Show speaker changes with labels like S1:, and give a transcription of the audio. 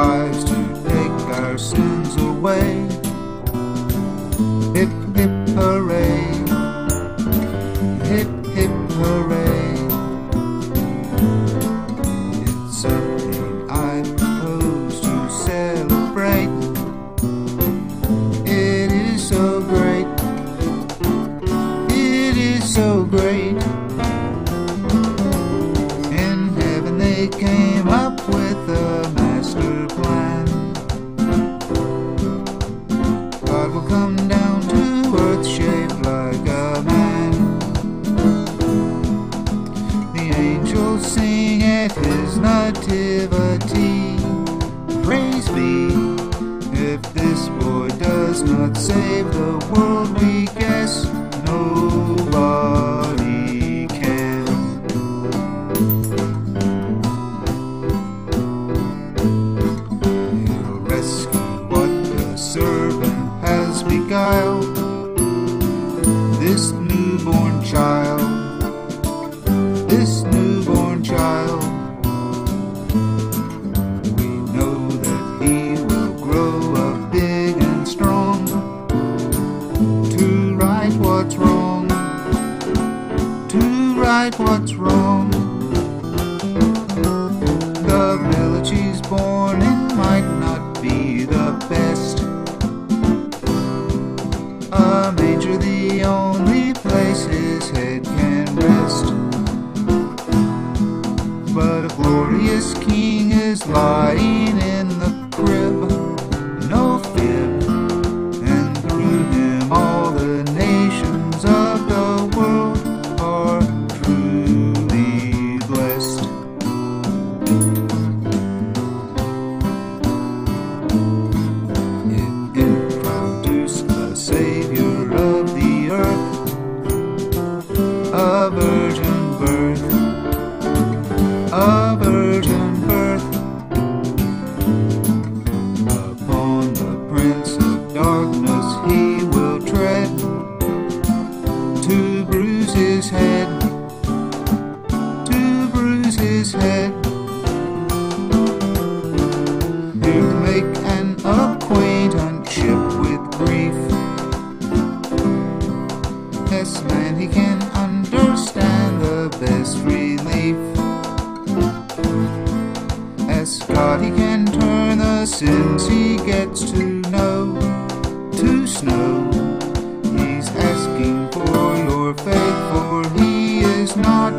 S1: rise to take our sins away. Hip, hip, hooray. Hip, hip, hooray. It's something I propose to celebrate. It is so great. It is so great. In heaven they came up with a master plan. God will come down to earth shaped like a man. The angels sing at his nativity. Praise be, if this boy does not save the world, we guess nobody can. He'll rescue what the servant has beguiled, this newborn child, this newborn child. We know that he will grow up big and strong to right what's wrong, to right what's wrong. The village he's born in might not be the best, a manger the only place his head can rest. But a glorious king is lying in the crib, no fib, and through him all the nations of the world are truly blessed. It introduced the Savior of the earth, a virgin birth, a virgin birth. Upon the prince of darkness he will tread, to bruise his head, to bruise his head. Here to make an acquaintanceship with grief. Yes, man, he can understand the best relief. As God he can turn the sins he gets to know to snow. He's asking for your faith, for he is not